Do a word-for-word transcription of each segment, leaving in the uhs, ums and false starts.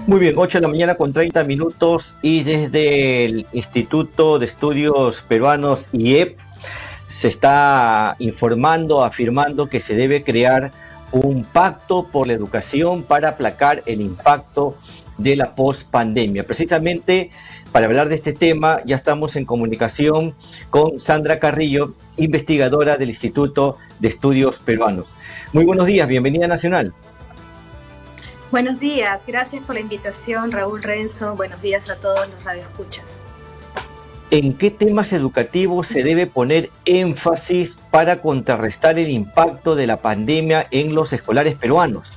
Muy bien, ocho de la mañana con treinta minutos y desde el Instituto de Estudios Peruanos I E P se está informando, afirmando que se debe crear un pacto por la educación para aplacar el impacto de la pospandemia. Precisamente para hablar de este tema ya estamos en comunicación con Sandra Carrillo, investigadora del Instituto de Estudios Peruanos. Muy buenos días, bienvenida a Nacional. Buenos días, gracias por la invitación, Raúl Renzo. Buenos días a todos los radioescuchas. ¿En qué temas educativos se debe poner énfasis para contrarrestar el impacto de la pandemia en los escolares peruanos?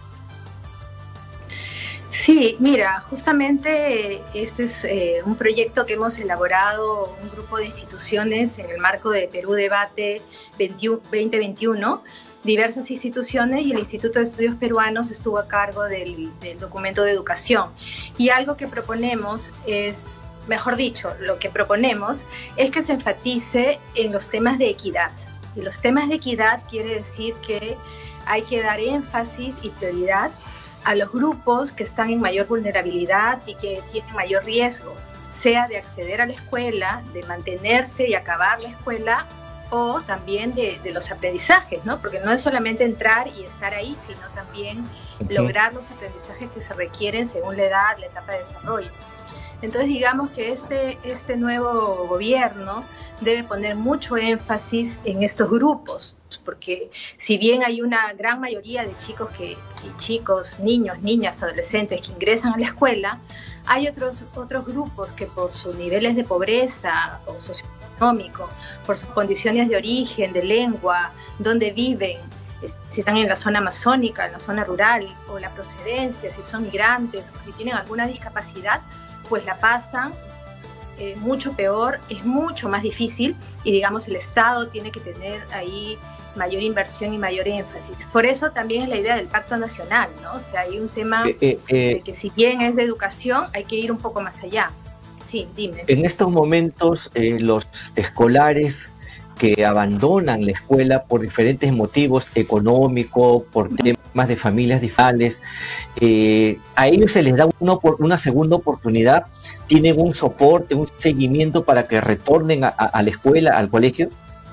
Sí, mira, justamente este es eh, un proyecto que hemos elaborado un grupo de instituciones en el marco de Perú Debate veinte veintiuno. Diversas instituciones y el Instituto de Estudios Peruanos estuvo a cargo del, del documento de educación. Y algo que proponemos es, mejor dicho, lo que proponemos es que se enfatice en los temas de equidad. Y los temas de equidad quiere decir que hay que dar énfasis y prioridad a los grupos que están en mayor vulnerabilidad y que tienen mayor riesgo, sea de acceder a la escuela, de mantenerse y acabar la escuela, o también de, de los aprendizajes, ¿no? Porque no es solamente entrar y estar ahí, sino también okay. lograr los aprendizajes que se requieren según la edad, la etapa de desarrollo. Entonces digamos que este, este nuevo gobierno debe poner mucho énfasis en estos grupos, porque si bien hay una gran mayoría de chicos, que, chicos, niños, niñas, adolescentes que ingresan a la escuela, hay otros, otros grupos que por sus niveles de pobreza o socioeconómico, por sus condiciones de origen, de lengua, donde viven, si están en la zona amazónica, en la zona rural, o la procedencia, si son migrantes o si tienen alguna discapacidad, pues la pasan eh, mucho peor, es mucho más difícil y digamos el Estado tiene que tener ahí mayor inversión y mayor énfasis. Por eso también es la idea del Pacto Nacional, ¿no? O sea, hay un tema eh, eh, eh, de que si bien es de educación, hay que ir un poco más allá. Sí, dime. En estos momentos, eh, los escolares que abandonan la escuela por diferentes motivos económicos, por temas de familias difíciles, eh, a ellos se les da una, una segunda oportunidad, tienen un soporte, un seguimiento para que retornen a, a la escuela, al colegio.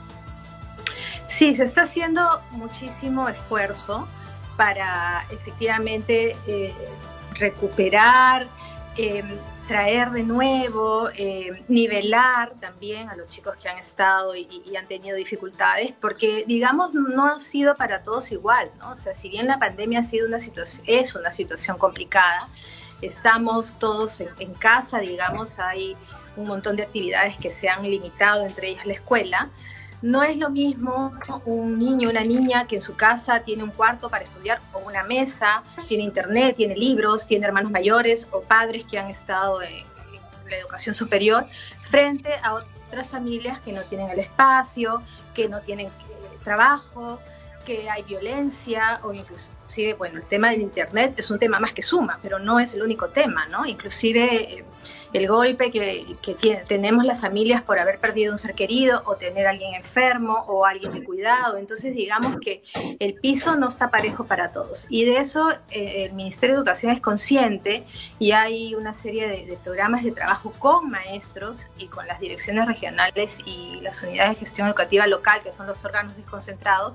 Sí, se está haciendo muchísimo esfuerzo para efectivamente eh, recuperar, eh, traer de nuevo, eh, nivelar también a los chicos que han estado y, y han tenido dificultades, porque digamos no ha sido para todos igual, ¿no? O sea, si bien la pandemia ha sido una situación, es una situación complicada, estamos todos en, en casa, digamos, hay un montón de actividades que se han limitado, entre ellas la escuela. No es lo mismo un niño o una niña que en su casa tiene un cuarto para estudiar o una mesa, tiene internet, tiene libros, tiene hermanos mayores o padres que han estado en, en la educación superior, frente a otras familias que no tienen el espacio, que no tienen eh, trabajo, que hay violencia o inclusive, bueno, el tema del internet es un tema más que suma, pero no es el único tema, ¿no? Inclusive... Eh, el golpe que, que tiene, tenemos las familias por haber perdido un ser querido o tener a alguien enfermo o alguien de cuidado. Entonces digamos que el piso no está parejo para todos y de eso eh, el Ministerio de Educación es consciente y hay una serie de, de programas de trabajo con maestros y con las direcciones regionales y las unidades de gestión educativa local, que son los órganos desconcentrados,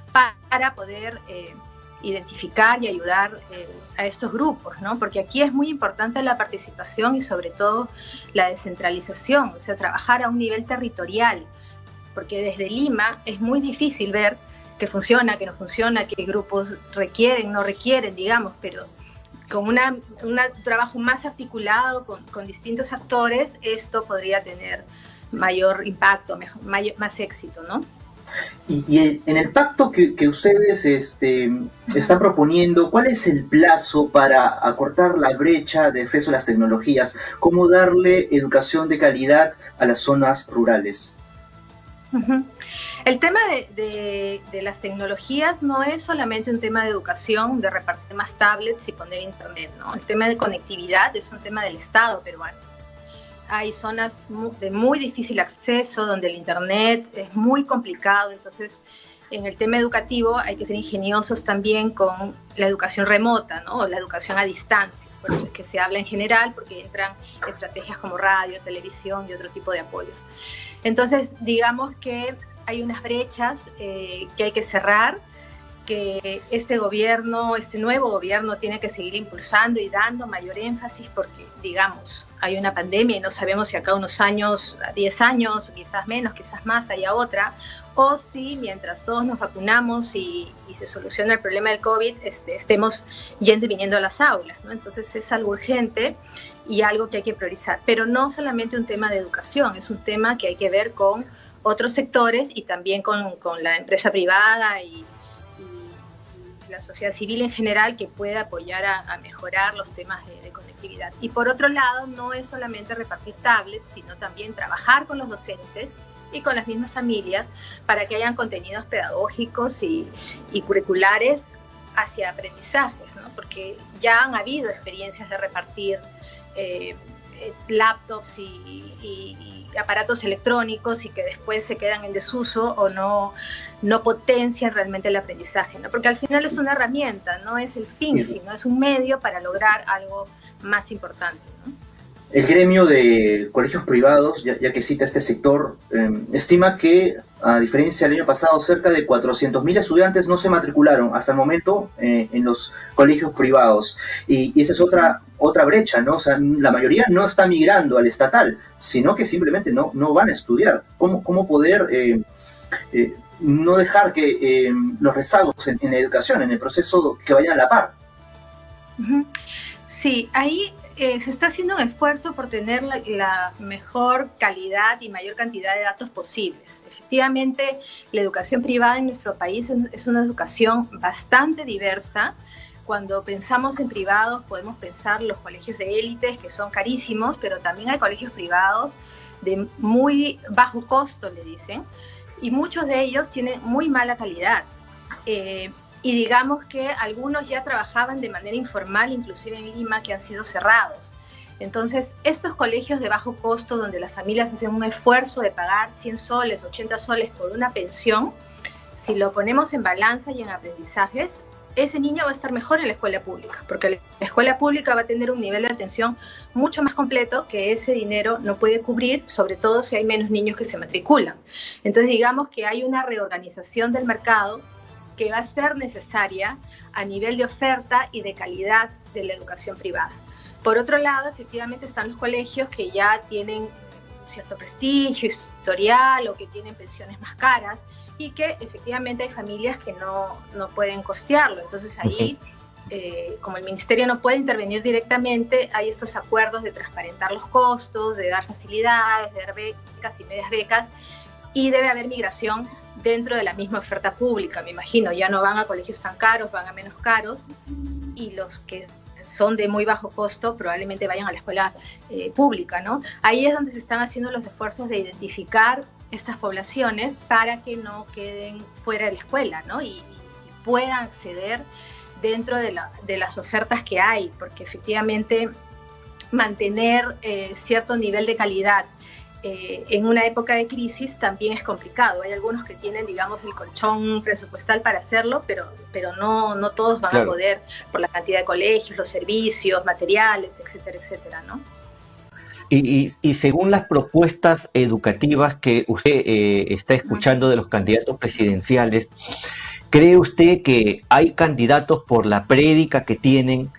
para poder... Eh, identificar y ayudar eh, a estos grupos, ¿no? Porque aquí es muy importante la participación y sobre todo la descentralización, o sea, trabajar a un nivel territorial, porque desde Lima es muy difícil ver qué funciona, qué no funciona, qué grupos requieren, no requieren, digamos, pero con una, un trabajo más articulado con, con distintos actores, esto podría tener mayor impacto, mejor, mayor, más éxito, ¿no? Y, y en el pacto que, que ustedes este, están proponiendo, ¿cuál es el plazo para acortar la brecha de acceso a las tecnologías? ¿Cómo darle educación de calidad a las zonas rurales? Uh-huh. El tema de, de, de las tecnologías no es solamente un tema de educación, de repartir más tablets y poner internet, ¿no? El tema de conectividad es un tema del Estado peruano. Hay zonas de muy difícil acceso, donde el internet es muy complicado, entonces en el tema educativo hay que ser ingeniosos también con la educación remota, ¿no? O la educación a distancia. por eso es que se habla en general, porque entran estrategias como radio, televisión y otro tipo de apoyos. Entonces, digamos que hay unas brechas eh, que hay que cerrar, que este gobierno, este nuevo gobierno tiene que seguir impulsando y dando mayor énfasis porque, digamos, hay una pandemia y no sabemos si acá unos años, diez años, quizás menos, quizás más, haya otra, o si mientras todos nos vacunamos y, y se soluciona el problema del COVID, este, estemos yendo y viniendo a las aulas, ¿no? Entonces es algo urgente y algo que hay que priorizar, pero no solamente un tema de educación, es un tema que hay que ver con otros sectores y también con, con la empresa privada y la sociedad civil en general que pueda apoyar a, a mejorar los temas de, de conectividad. Y por otro lado, no es solamente repartir tablets, sino también trabajar con los docentes y con las mismas familias para que hayan contenidos pedagógicos y, y curriculares hacia aprendizajes, ¿no? Porque ya han habido experiencias de repartir eh, laptops y, y, y aparatos electrónicos y que después se quedan en desuso o no, no potencian realmente el aprendizaje, ¿no? Porque al final es una herramienta, no es el fin, sí, sino es un medio para lograr algo más importante, ¿no? El gremio de colegios privados, ya, ya que cita este sector, eh, estima que, a diferencia del año pasado, cerca de cuatrocientos mil estudiantes no se matricularon hasta el momento eh, en los colegios privados. Y, y esa es otra, otra brecha, ¿no? O sea, la mayoría no está migrando al estatal, sino que simplemente no, no van a estudiar. ¿Cómo, cómo poder eh, eh, no dejar que eh, los rezagos en, en la educación, en el proceso, que vayan a la par? Sí, ahí... Eh, se está haciendo un esfuerzo por tener la, la mejor calidad y mayor cantidad de datos posibles. Efectivamente, la educación privada en nuestro país es, es una educación bastante diversa. Cuando pensamos en privados podemos pensar los colegios de élites que son carísimos, pero también hay colegios privados de muy bajo costo, le dicen, y muchos de ellos tienen muy mala calidad. Eh, Y digamos que algunos ya trabajaban de manera informal, inclusive en Lima, que han sido cerrados. Entonces, estos colegios de bajo costo, donde las familias hacen un esfuerzo de pagar cien soles, ochenta soles por una pensión, si lo ponemos en balanza y en aprendizajes, ese niño va a estar mejor en la escuela pública, porque la escuela pública va a tener un nivel de atención mucho más completo que ese dinero no puede cubrir, sobre todo si hay menos niños que se matriculan. Entonces, digamos que hay una reorganización del mercado que va a ser necesaria a nivel de oferta y de calidad de la educación privada. Por otro lado, efectivamente están los colegios que ya tienen cierto prestigio, historial o que tienen pensiones más caras y que efectivamente hay familias que no, no pueden costearlo. Entonces ahí, eh, como el ministerio no puede intervenir directamente, hay estos acuerdos de transparentar los costos, de dar facilidades, de dar becas y medias becas, y debe haber migración dentro de la misma oferta pública, me imagino. Ya no van a colegios tan caros, van a menos caros, y los que son de muy bajo costo probablemente vayan a la escuela eh, pública, ¿no? Ahí es donde se están haciendo los esfuerzos de identificar estas poblaciones para que no queden fuera de la escuela, ¿no? Y, y puedan acceder dentro de, la, de las ofertas que hay, porque efectivamente mantener eh, cierto nivel de calidad Eh, en una época de crisis también es complicado. Hay algunos que tienen, digamos, el colchón presupuestal para hacerlo, pero, pero no, no todos van claro. a poder por la cantidad de colegios, los servicios, materiales, etcétera, etcétera, ¿no? Y, y, y según las propuestas educativas que usted eh, está escuchando de los candidatos presidenciales, ¿cree usted que hay candidatos por la prédica que tienen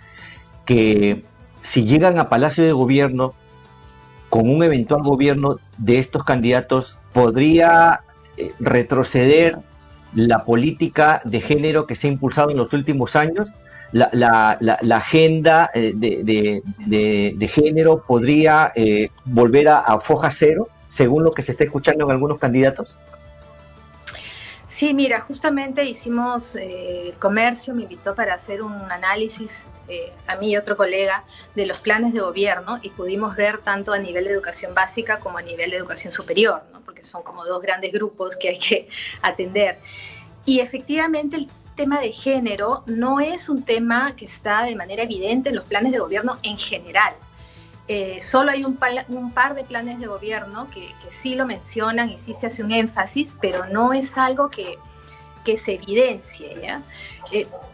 que si llegan a Palacio de Gobierno con un eventual gobierno de estos candidatos, podría eh, retroceder la política de género que se ha impulsado en los últimos años? La, la, la, la agenda eh, de, de, de, de género podría eh, volver a, a foja cero, según lo que se está escuchando en algunos candidatos. Sí, mira, justamente hicimos, eh, el comercio me invitó para hacer un análisis, eh, a mí y otro colega, de los planes de gobierno, y pudimos ver tanto a nivel de educación básica como a nivel de educación superior, ¿no? Porque son como dos grandes grupos que hay que atender. Y efectivamente el tema de género no es un tema que está de manera evidente en los planes de gobierno en general. Eh, solo hay un, pal, un par de planes de gobierno que, que sí lo mencionan y sí se hace un énfasis, pero no es algo que, que se evidencie, ¿ya? Eh,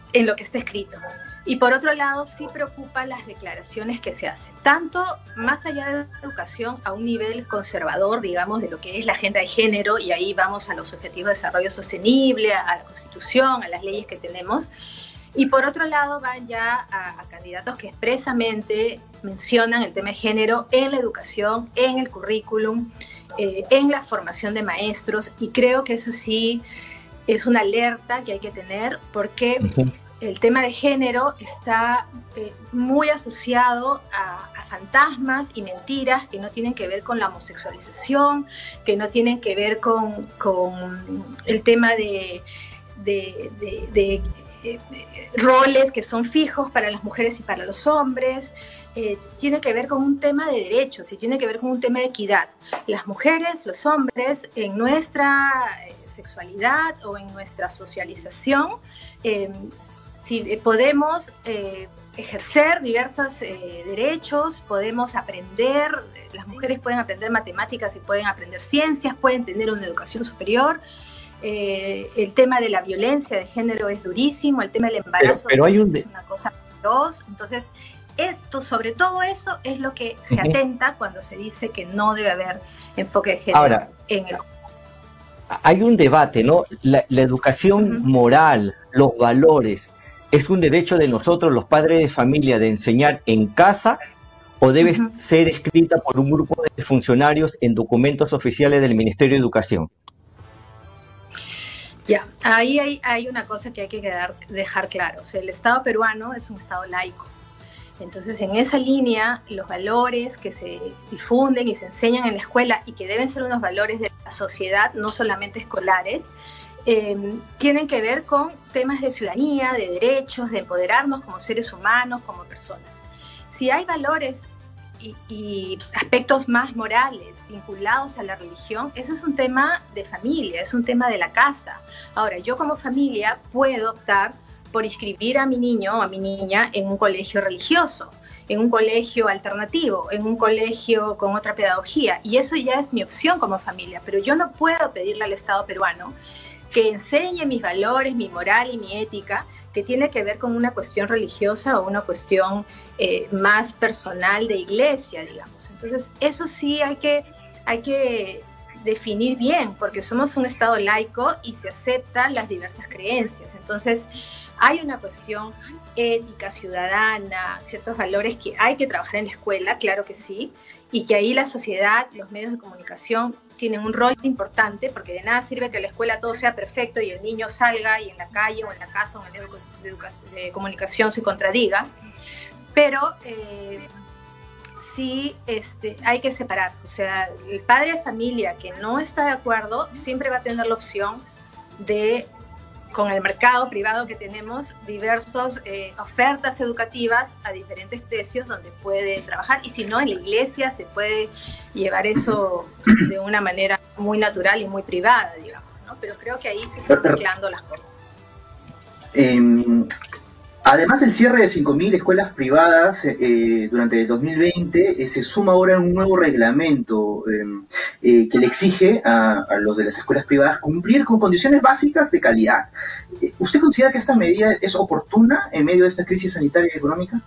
en lo que está escrito. Y por otro lado, sí preocupa las declaraciones que se hacen, tanto más allá de educación a un nivel conservador, digamos, de lo que es la agenda de género, y ahí vamos a los objetivos de desarrollo sostenible, a la Constitución, a las leyes que tenemos. Y por otro lado van ya a, a candidatos que expresamente mencionan el tema de género en la educación, en el currículum, eh, en la formación de maestros, y creo que eso sí es una alerta que hay que tener, porque uh-huh. el tema de género está eh, muy asociado a, a fantasmas y mentiras que no tienen que ver con la homosexualización, que no tienen que ver con, con el tema de... de, de, de Eh, eh, roles que son fijos para las mujeres y para los hombres, eh, tiene que ver con un tema de derechos y tiene que ver con un tema de equidad. Las mujeres, los hombres, en nuestra eh, sexualidad o en nuestra socialización, eh, si eh, podemos eh, ejercer diversos eh, derechos, podemos aprender, las mujeres pueden aprender matemáticas y pueden aprender ciencias, pueden tener una educación superior. Eh, el tema de la violencia de género es durísimo, el tema del embarazo pero, pero hay un de... es una cosa feroz. Entonces, esto, sobre todo eso es lo que se uh-huh. atenta cuando se dice que no debe haber enfoque de género. Ahora, en el... hay un debate, ¿no? La, la educación uh-huh. moral, los valores, ¿es un derecho de nosotros, los padres de familia, de enseñar en casa o debe uh-huh. ser escrita por un grupo de funcionarios en documentos oficiales del Ministerio de Educación? Ya, ahí hay, hay una cosa que hay que quedar, dejar claro. O sea, el Estado peruano es un Estado laico. Entonces, en esa línea, los valores que se difunden y se enseñan en la escuela y que deben ser unos valores de la sociedad, no solamente escolares, eh, tienen que ver con temas de ciudadanía, de derechos, de empoderarnos como seres humanos, como personas. Si hay valores y, y aspectos más morales vinculados a la religión, eso es un tema de familia, es un tema de la casa. Ahora, yo como familia puedo optar por inscribir a mi niño o a mi niña en un colegio religioso, en un colegio alternativo, en un colegio con otra pedagogía, y eso ya es mi opción como familia, pero yo no puedo pedirle al Estado peruano que enseñe mis valores, mi moral y mi ética, que tiene que ver con una cuestión religiosa o una cuestión eh, más personal de iglesia, digamos. Entonces, eso sí hay que, hay que definir bien, porque somos un Estado laico y se aceptan las diversas creencias. Entonces, hay una cuestión ética, ciudadana, ciertos valores que hay que trabajar en la escuela, claro que sí, y que ahí la sociedad, los medios de comunicación tienen un rol importante, porque de nada sirve que en la escuela todo sea perfecto y el niño salga y en la calle o en la casa o en el medio de, educación, de comunicación se contradiga, pero eh, sí este, hay que separar. O sea, el padre de familia que no está de acuerdo siempre va a tener la opción de, con el mercado privado que tenemos, diversas eh, ofertas educativas a diferentes precios donde puede trabajar, y si no, en la iglesia se puede llevar eso de una manera muy natural y muy privada, digamos, ¿no? Pero creo que ahí se están mezclando las cosas. Eh, además del cierre de cinco mil escuelas privadas eh, durante el dos mil veinte, eh, se suma ahora un nuevo reglamento eh, eh, que le exige a, a los de las escuelas privadas cumplir con condiciones básicas de calidad. Eh, ¿Usted considera que esta medida es oportuna en medio de esta crisis sanitaria y económica?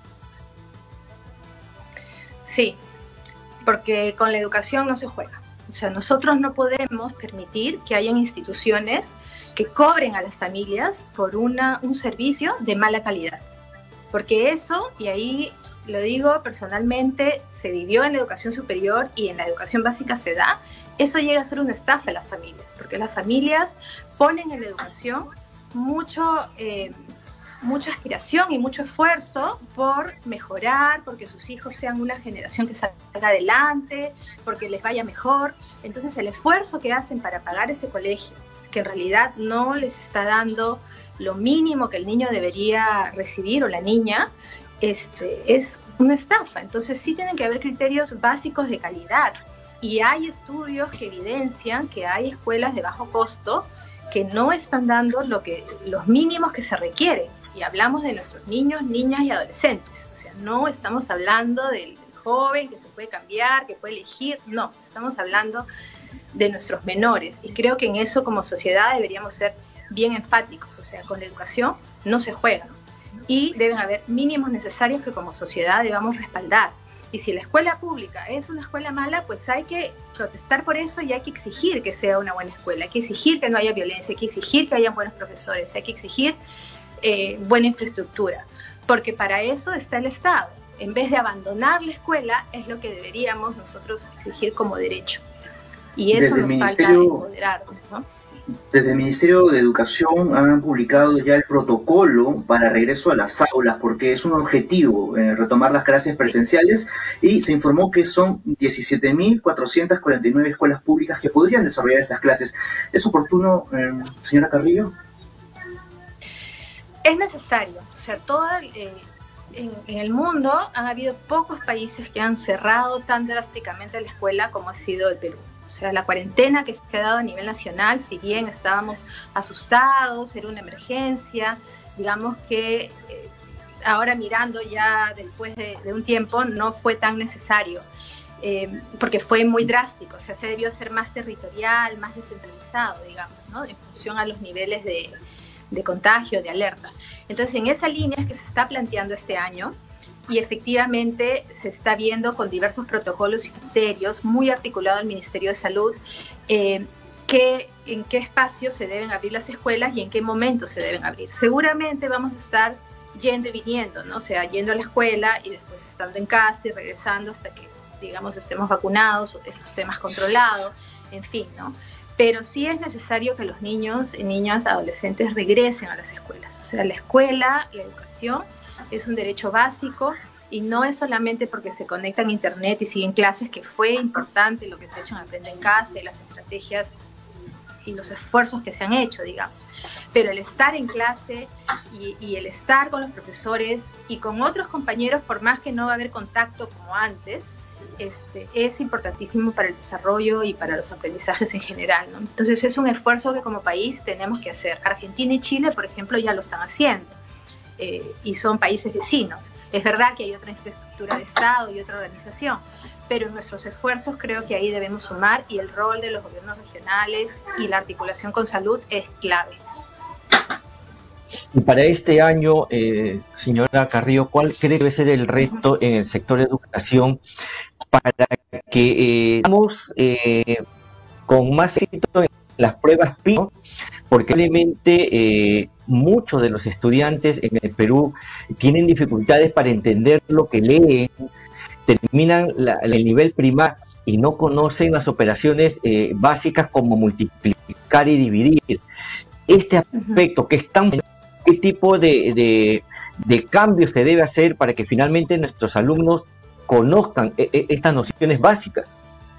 Sí, porque con la educación no se juega. O sea, nosotros no podemos permitir que hayan instituciones que cobren a las familias por una, un servicio de mala calidad. Porque eso, y ahí lo digo personalmente, se vivió en la educación superior y en la educación básica se da, eso llega a ser una estafa a las familias, porque las familias ponen en la educación mucho, eh, mucha aspiración y mucho esfuerzo por mejorar, porque sus hijos sean una generación que salga adelante, porque les vaya mejor. Entonces el esfuerzo que hacen para pagar ese colegio, que en realidad no les está dando lo mínimo que el niño debería recibir o la niña, este, es una estafa. Entonces sí tienen que haber criterios básicos de calidad, y hay estudios que evidencian que hay escuelas de bajo costo que no están dando lo que, los mínimos que se requieren, y hablamos de nuestros niños, niñas y adolescentes. O sea, no estamos hablando del, del joven que se puede cambiar, que puede elegir, no, estamos hablando de nuestros menores, y creo que en eso como sociedad deberíamos ser bien enfáticos, o sea, con la educación no se juega y deben haber mínimos necesarios que como sociedad debamos respaldar. Y si la escuela pública es una escuela mala, pues hay que protestar por eso y hay que exigir que sea una buena escuela, hay que exigir que no haya violencia, hay que exigir que haya buenos profesores, hay que exigir eh, buena infraestructura, porque para eso está el Estado. En vez de abandonar la escuela, es lo que deberíamos nosotros exigir como derecho. Y eso Desde nos falta empoderarnos, ¿no? Desde el Ministerio de Educación han publicado ya el protocolo para regreso a las aulas, porque es un objetivo eh, retomar las clases presenciales, y se informó que son diecisiete mil cuatrocientas cuarenta y nueve escuelas públicas que podrían desarrollar estas clases. ¿Es oportuno, eh, señora Carrillo? Es necesario. O sea, toda, eh, en, en el mundo han habido pocos países que han cerrado tan drásticamente la escuela como ha sido el Perú. O sea, la cuarentena que se ha dado a nivel nacional, si bien estábamos asustados, era una emergencia, digamos que eh, ahora mirando ya después de, de un tiempo no fue tan necesario, eh, porque fue muy drástico, o sea, se debió hacer más territorial, más descentralizado, digamos, ¿no? En función a los niveles de, de contagio, de alerta. Entonces, en esa línea es que se está planteando este año, y efectivamente se está viendo con diversos protocolos y criterios, muy articulado el Ministerio de Salud, eh, que, en qué espacios se deben abrir las escuelas y en qué momentos se deben abrir. Seguramente vamos a estar yendo y viniendo, ¿no? O sea, yendo a la escuela y después estando en casa y regresando hasta que, digamos, estemos vacunados o esos temas controlados, en fin, ¿no? Pero sí es necesario que los niños, niñas, adolescentes regresen a las escuelas. O sea, la escuela, la educación, es un derecho básico y no es solamente porque se conectan a internet y siguen clases, que fue importante lo que se ha hecho en Aprende en Casa y las estrategias y los esfuerzos que se han hecho, digamos. Pero el estar en clase y, y el estar con los profesores y con otros compañeros, por más que no va a haber contacto como antes, este, es importantísimo para el desarrollo y para los aprendizajes en general, ¿no? Entonces es un esfuerzo que como país tenemos que hacer. Argentina y Chile, por ejemplo, ya lo están haciendo. Eh, y son países vecinos. Es verdad que hay otra infraestructura de Estado y otra organización, pero en nuestros esfuerzos creo que ahí debemos sumar, y el rol de los gobiernos regionales y la articulación con salud es clave. Y para este año, eh, señora Carrillo, ¿cuál cree que debe ser el reto en el sector de educación para que eh, estamos eh, con más éxito en las pruebas P I S A? Porque obviamente eh, muchos de los estudiantes en el Perú tienen dificultades para entender lo que leen, terminan la, el nivel primario y no conocen las operaciones eh, básicas como multiplicar y dividir. Este aspecto que es tan... ¿Qué tipo de, de, de cambios se debe hacer para que finalmente nuestros alumnos conozcan e, e, estas nociones básicas?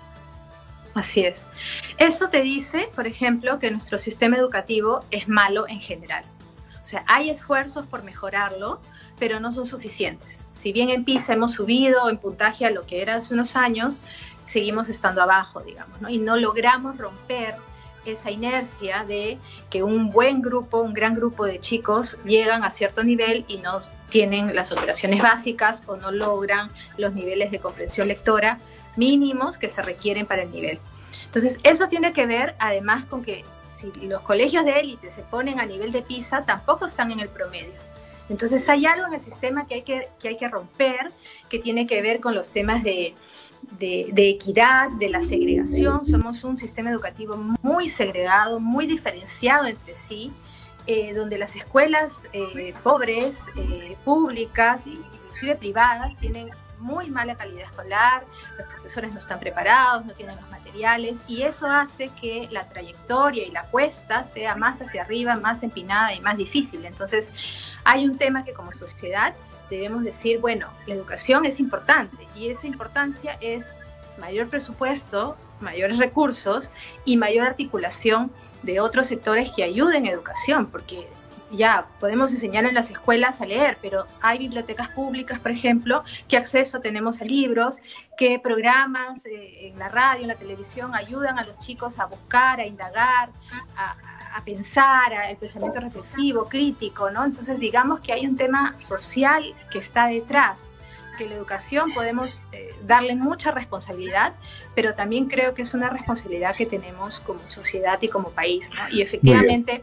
Así es. Eso te dice, por ejemplo, que nuestro sistema educativo es malo en general. O sea, hay esfuerzos por mejorarlo, pero no son suficientes. Si bien en PISA hemos subido en puntaje a lo que era hace unos años, seguimos estando abajo, digamos, ¿no? Y no logramos romper esa inercia de que un buen grupo, un gran grupo de chicos llegan a cierto nivel y no tienen las operaciones básicas o no logran los niveles de comprensión lectora mínimos que se requieren para el nivel. Entonces, eso tiene que ver además con que si los colegios de élite se ponen a nivel de PISA, tampoco están en el promedio. Entonces, hay algo en el sistema que hay que, que, hay que romper, que tiene que ver con los temas de, de, de equidad, de la segregación. Somos un sistema educativo muy segregado, muy diferenciado entre sí, eh, donde las escuelas eh, pobres, eh, públicas, inclusive privadas, tienen muy mala calidad escolar, los profesores no están preparados, no tienen los materiales, y eso hace que la trayectoria y la cuesta sea más hacia arriba, más empinada y más difícil. Entonces, hay un tema que como sociedad debemos decir, bueno, la educación es importante, y esa importancia es mayor presupuesto, mayores recursos y mayor articulación de otros sectores que ayuden en educación, porque ya podemos enseñar en las escuelas a leer, pero hay bibliotecas públicas, por ejemplo, qué acceso tenemos a libros, qué programas eh, en la radio, en la televisión ayudan a los chicos a buscar, a indagar, a, a pensar, al pensamiento reflexivo, crítico, ¿no? Entonces, digamos que hay un tema social que está detrás, que la educación podemos eh, darle mucha responsabilidad, pero también creo que es una responsabilidad que tenemos como sociedad y como país, ¿no? Y efectivamente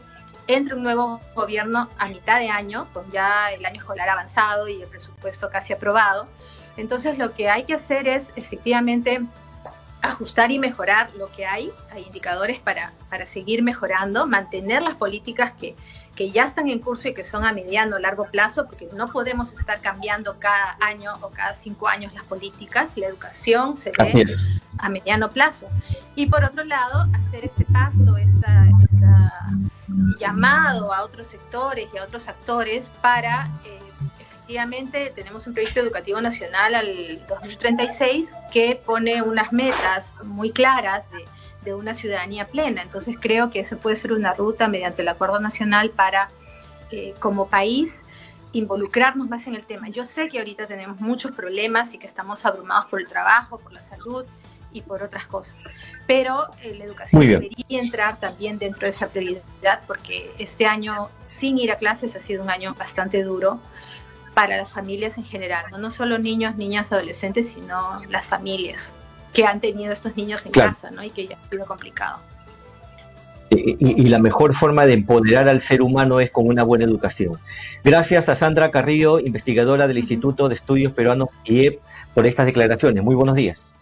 entre un nuevo gobierno a mitad de año, con ya el año escolar avanzado y el presupuesto casi aprobado. Entonces lo que hay que hacer es efectivamente ajustar y mejorar lo que hay. Hay indicadores para, para seguir mejorando, mantener las políticas que, que ya están en curso y que son a mediano o largo plazo, porque no podemos estar cambiando cada año o cada cinco años las políticas. La educación se ve a mediano plazo. Y por otro lado, hacer este pacto, esta, esta llamado a otros sectores y a otros actores para... Eh, Efectivamente, tenemos un proyecto educativo nacional al dos mil treinta y seis que pone unas metas muy claras de, de una ciudadanía plena. Entonces creo que esa puede ser una ruta mediante el acuerdo nacional para, eh, como país, involucrarnos más en el tema. Yo sé que ahorita tenemos muchos problemas y que estamos abrumados por el trabajo, por la salud y por otras cosas, pero eh, la educación debería entrar también dentro de esa prioridad, porque este año sin ir a clases ha sido un año bastante duro para las familias en general, no, no solo niños, niñas, adolescentes, sino las familias que han tenido estos niños en claro. casa, ¿no? Y que ya ha sido complicado. Y, y, y la mejor forma de empoderar al ser humano es con una buena educación. Gracias a Sandra Carrillo, investigadora del uh-huh. Instituto de Estudios Peruanos I E P, por estas declaraciones. Muy buenos días.